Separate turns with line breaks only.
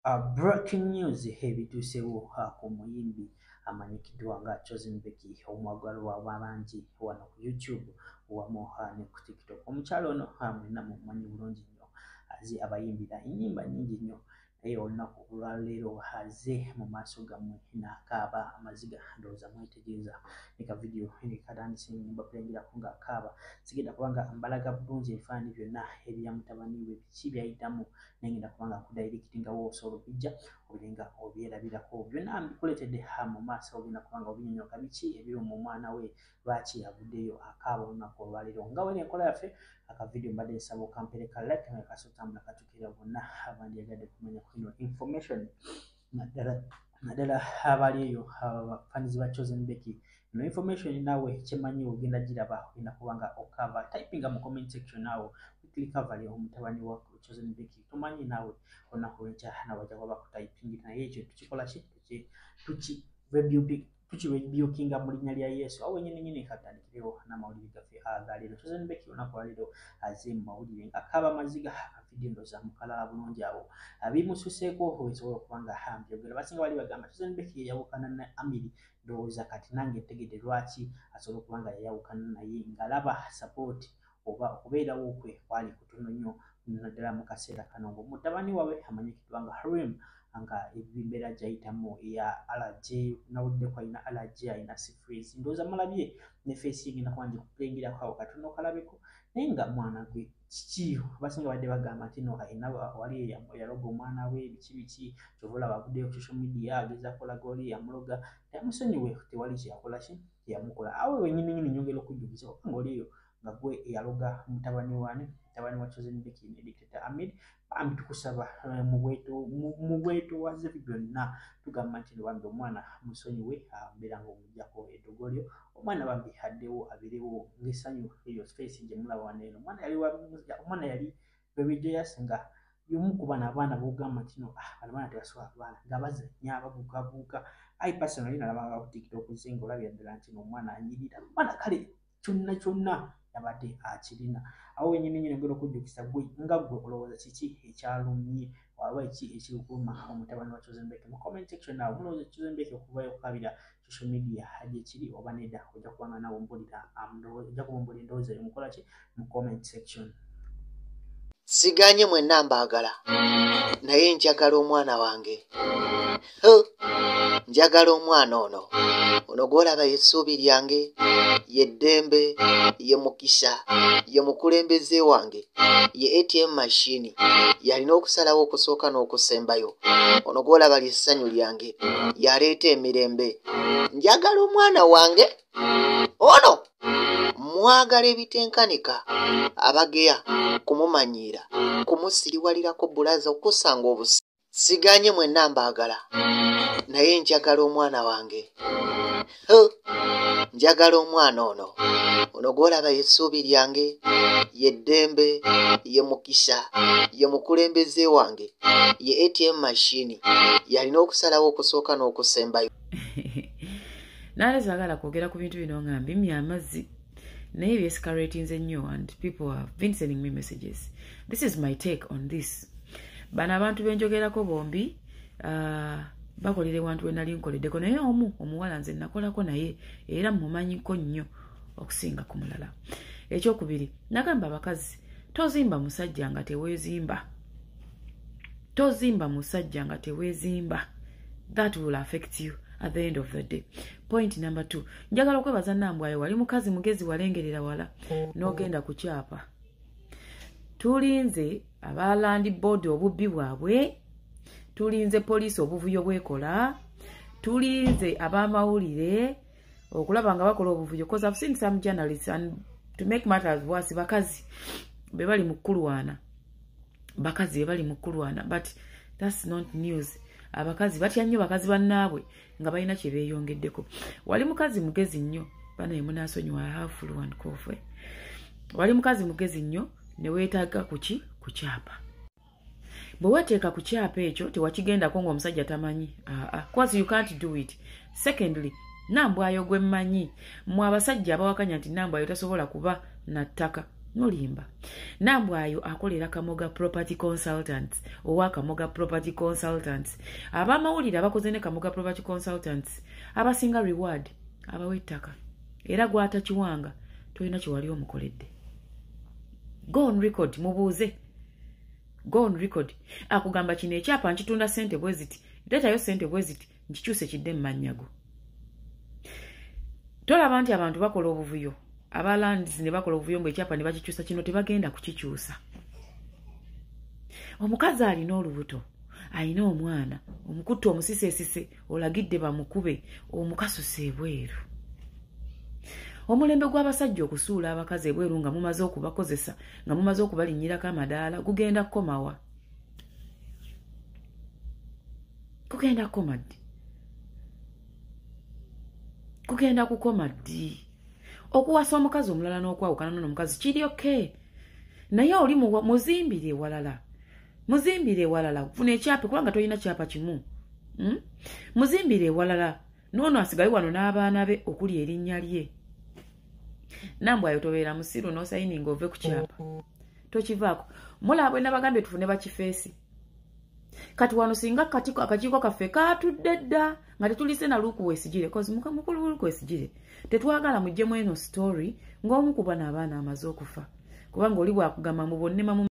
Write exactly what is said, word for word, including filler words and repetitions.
Uh, breaking news ebituusewo uh, ku muyimbi amanyikiddwa nga Chosen Becky omwagalwa w'abangi wano ku YouTube wamu uh, ne ku TikTok. Omukyalo ono uh, mwenna mumanyi bulungi nnyo azi abayimbira ennyimba nnyingi nnyo naye olunaku olwaleero aze mu maaso gammwe n'akaaba amaziga ndowooza mwetegereza ne ka vidiyo ekatandise mbakulengerako ng'akaaba sigenda kubanga mbalaga bulungi ebifaananyi byonna ebya mutabani we biki byayitamu naye ngenda kubanga kudayirekitingawo osobola bijja obirenga obyerabirako byonna mbikuleetedde mu maaso ogenda kubanga obinyonyoka biki ebiri mu mwana we lwaki avuddeyo akaaba olunaku olwaleero nga we n'enkola yaffe akavidiyo mbadde nsaba okampereka like nga kasotambula katukira bonna abandi yagadde kumanya kuno information naddala naddala abali eyo abafanizi ba Chosen Becky no information nawe kyemanyi ogenda giraba ogenda kubanga okava typinga mu comment section nawe quickly cover yo omutabani wa Chosen Becky tumanyi nawe olunaku lw'enkya nawe ajja kuba kutyping naye ekyo tukikola ki tuki rebuke tukirebukinga mu linnya lya Yesu awo nyine nyine katandikirewo n'amawulire gaffe agaleero Chosen Becky olunaku lwaleero aze mu mawulire akaba amaziga akavidiyo ndoza mukala bulungi awo abimususeeko wesobola okubanga hambyogera basinga bali bagamba Chosen Becky yayawukana ne Amiri ndowooza kati nange ntegedde lwaki asobola okubanga yayawukana naye ngalaba support oba okubeerawo kwe kwali kutono nnyo naddala mu kaseera kano ng'omutabani wawe amanyikiddwa nga Harim nga ebimbeera gyayitamu eya allergy nawulidde ko alina allergy alina syphilis ndowooza mulabye ne face ye ngenda kuba nti kukulengirako awo katono kalabeko naye nga mwana gwe kiki basinga badde bagamba nti no alina wali yaloga omwana we biki biki kyova olaba avuddeyo ku social media agezaako olaga oli yamuloga yamusonyiwe tewali kyeyakola ki teyamukola awe wenyini nyini nyongera okujjukiza okanga oliyo nga gwe yaloga mutabani wani mutabani wa Chosen Becky ne Dictator Amid bambi tukusaba mu bweto mu bweto waze byonna tugamba nti wambi omwana musonyiwe mbeera ng'omujjako eddogolyo omwana bambi haddewo abirewo ng'essanyu eyo space gye mulaba waneeno omwana yali omwana yali bebijoyous nga y'omu ku bano abaana b'ogamba nti no bano baana tebasobola kubaana nga bazannya babuukabuuka ayi personally nalabanga ku TikTok zinga olabira ddala nti omwana anyirira omwana kale kyonna kyonna yabadde akirina awo wenyini nyini ngero okujjukisa gwe nga gwe olowooza kiki ekyalumye waba eki ekirukuma omutabani wa Chosen Becky mu comment section nawe mulowooza Chosen Becky okuvayo okukabira social media hajje kiri oba nedda ojja kubanga nawe mbulira ojja kubumbulira endowooza yo mukola ki mu comment section.
Siganye mwenna mbaagala naye njagala omwana wange njagala omwana ono ono gw'olaba y'essuubi lyange ye ddembe ye mukisa ye mukulembeze wange ye A T M machine yalina okusalawo okusooka n'okusembayo ono gw'olaba ly'essanyu lyange yaleeta emirembe njagala omwana wange ono mwagala ebitenkanika abageya kumumanyiira kumusiriwalirako bulaza okusanga obusi siganye mwenna mbaagala naye njagala omwana wange njagala omwana ono ono gw'olaba y'essuubi lyange ye ddembe ye mukisa ye mukulembeze wange ye A T M machine yalina okusalawo okusooka n'okusembayo
naale zaagala kwogera ku bintu bino nga mbimya amazzi naye byescalatinze nnyo and people have been sending me messages. This is my take on this. Bano abantu benjogerako bombi uh, bakolere wantu we nali nkoleddeko naye omu omuwala nze nakolako naye era mumanyiko nnyo okusinga ku mulala. Ekyokubiri nagamba abakazi tozimba musajja nga teweezimba tozimba musajja nga teweezimba that will affect you at the end of the day. Point number two, njagala okwebaza Nambwayo wali mukazi mugezi walengerera wala n'ogenda kukyapa. Tulinze aba land board obubbi bwabwe, tulinze police obuvuyo bwekola, tulinze abamawulire okulaba nga bakola obuvuyo because I've seen some journalists and to make matters worse bakazi be bali mukulwana bakazi be bali mukulwana but that's not news. Abakazi batya nnyo bakazi bannaabwe nga balina kye beeyongeddeko. Wali mukazi mugezi nnyo bana emunaasonyiwa hafulu and coffee. Wali mukazi mugezi nnyo ne weetaaga kuki kukyapa. Bwe wateeka ku kyapa ekyo tewakigendako ng'omusajja tamanyi. Aa, because you can't do it. Secondly, Nambwayo gwe mmanyi. Mmwe abasajja abawakanya nti Nambwayo tasobola kuba na ttaka mulimba. Nambwayo akolera Kamoga Property Consultants owa Kamoga Property Consultants. Abamawulire abakoze ne Kamoga Property Consultants abasinga reward abawe ettaka. Era gwata kiwanga toyina kiwali omukoledde. Go on record mubuuze. Go on record. Akugamba kino ekyapa nkitunda sente bweziti. Letayo sente bweziti nkikyuse kidde mmanyago. Tolaba nti abantu bakola obuvuyo. Abalands ne bakola obuvuyo mbu ekyapa ne bakikyusa kino tebagenda kukikyusa. Omukazi alina olubuto. Alina omwana. Omukutte omusisesise olagidde bamukube omukasuse ebweru. Omulembe gw'abasajja okusuula abakazi ebweru nga mumaze okubakozesa nga mumaze okubalinnyirako amadaala gugenda kukomawa. Kugenda kukoma ddi? Kugenda kukoma ddi? Okuwasa omukazi omulala n'okwawukana n'omukazi kiri okay. Naye oli muzimbire ewalala. Muzimbire ewalala. Funa ekyapa kubanga toyina kyapa kimu. Hmm? Muzimbire ewalala. N'ono asigaye wano n'abaana be okuli erinnya lye. Nambwayo tobeera musiru n'osayininga ove ku kyapa. Tokivaako. Mulabwe nabagambye tufune bakifeesi. Kati wano singa akakiiko kaffe kaatudde dda nga tetulise na Luke Wesigire kozi mukulu Luke Wesigire tetwagala mujjemu eno story ng'omu ku bana abaana amaze okufa kubanga oli bwakugamba mu bonnema mu